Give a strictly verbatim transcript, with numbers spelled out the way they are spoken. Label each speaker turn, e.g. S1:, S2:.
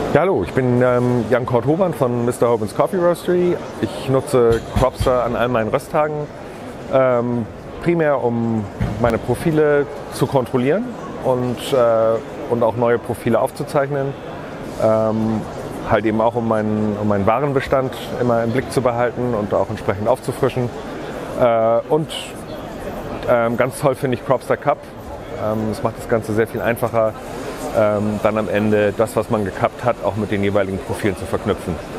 S1: Ja, hallo, ich bin ähm, Jan Kort Hoban von Mister Hobans Coffee Roastery. Ich nutze Cropster an all meinen Rösttagen, ähm, primär um meine Profile zu kontrollieren und, äh, und auch neue Profile aufzuzeichnen. Ähm, halt eben auch um meinen, um meinen Warenbestand immer im Blick zu behalten und auch entsprechend aufzufrischen. Äh, und ähm, ganz toll finde ich Cropster Cup. Es ähm, macht das Ganze sehr viel einfacher, ähm, dann am Ende das, was man gekappt hat, auch mit den jeweiligen Profilen zu verknüpfen.